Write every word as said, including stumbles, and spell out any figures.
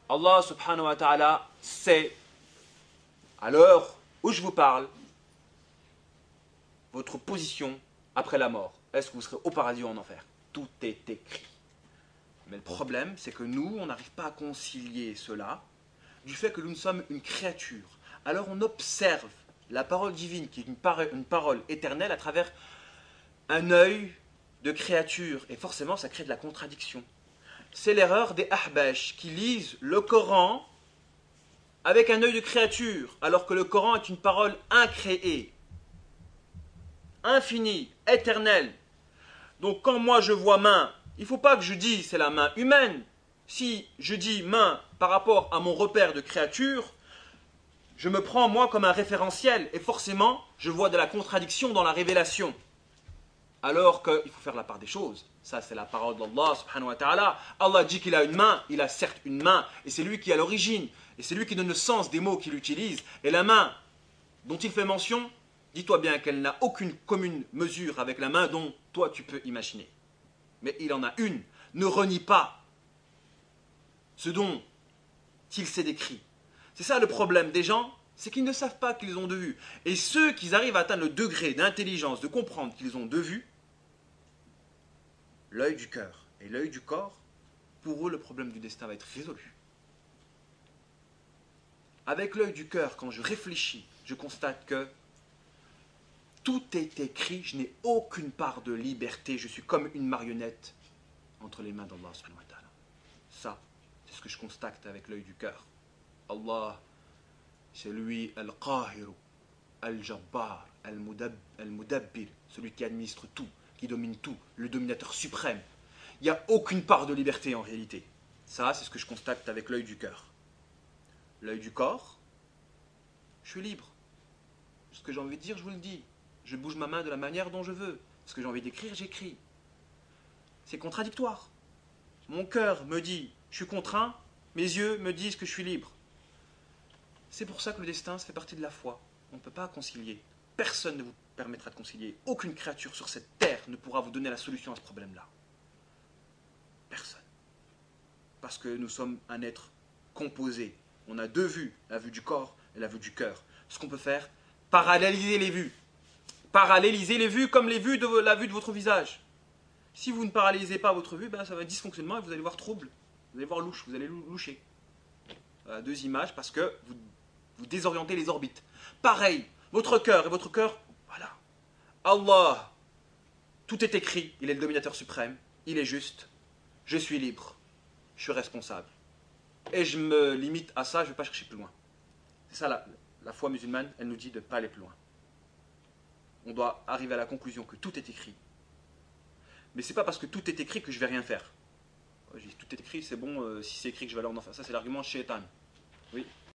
Allah subhanahu wa ta'ala sait, à l'heure où je vous parle, votre position après la mort. Est-ce que vous serez au paradis ou en enfer? Tout est écrit. Mais le problème, c'est que nous, on n'arrive pas à concilier cela du fait que nous sommes une créature. Alors on observe la parole divine, qui est une, par une parole éternelle, à travers un œil de créature. Et forcément, ça crée de la contradiction. C'est l'erreur des ahbash qui lisent le Coran avec un œil de créature, alors que le Coran est une parole incréée, infinie, éternelle. Donc quand moi je vois main, il ne faut pas que je dise c'est la main humaine. Si je dis main par rapport à mon repère de créature, je me prends moi comme un référentiel et forcément je vois de la contradiction dans la révélation. Alors qu'il faut faire la part des choses. Ça c'est la parole d'Allah subhanahu wa ta'ala. Allah dit qu'il a une main, il a certes une main et c'est lui qui a l'origine et c'est lui qui donne le sens des mots qu'il utilise. Et la main dont il fait mention, dis-toi bien qu'elle n'a aucune commune mesure avec la main dont toi tu peux imaginer. Mais il en a une. Ne renie pas ce dont il s'est décrit. C'est ça le problème des gens, c'est qu'ils ne savent pas qu'ils ont de vue. Et ceux qui arrivent à atteindre le degré d'intelligence, de comprendre qu'ils ont deux vues, l'œil du cœur et l'œil du corps, pour eux le problème du destin va être résolu. Avec l'œil du cœur, quand je réfléchis, je constate que tout est écrit, je n'ai aucune part de liberté, je suis comme une marionnette entre les mains d'Allah subhanahu wa ta'ala. Ça, c'est ce que je constate avec l'œil du cœur. Allah, c'est lui Al-Qahiru, Al-Jabbar, Al-Mudabbir, celui qui administre tout, qui domine tout, le dominateur suprême. Il n'y a aucune part de liberté en réalité. Ça, c'est ce que je constate avec l'œil du cœur. L'œil du corps, je suis libre. Ce que j'ai envie de dire, je vous le dis. Je bouge ma main de la manière dont je veux. Ce que j'ai envie d'écrire, j'écris. C'est contradictoire. Mon cœur me dit, je suis contraint, mes yeux me disent que je suis libre. C'est pour ça que le destin, ça fait partie de la foi. On ne peut pas concilier. Personne ne vous permettra de concilier. Aucune créature sur cette terre ne pourra vous donner la solution à ce problème-là. Personne. Parce que nous sommes un être composé. On a deux vues, la vue du corps et la vue du cœur. Ce qu'on peut faire, paralléliser les vues. Paralléliser les vues comme les vues de la vue de votre visage. Si vous ne parallélisez pas votre vue, ben ça va être dysfonctionnement et vous allez voir trouble. Vous allez voir louche, vous allez loucher. Voilà, deux images parce que vous, vous désorientez les orbites. Pareil, votre cœur et votre cœur, voilà. Allah, tout est écrit, il est le dominateur suprême, il est juste, je suis libre, je suis responsable. Et je me limite à ça, je ne vais pas chercher plus loin. C'est ça la, la foi musulmane, elle nous dit de ne pas aller plus loin. On doit arriver à la conclusion que tout est écrit. Mais ce n'est pas parce que tout est écrit que je ne vais rien faire. Je dis, tout est écrit, c'est bon, euh, si c'est écrit que je vais aller en enfer. Ça, c'est l'argument shaitan. Oui,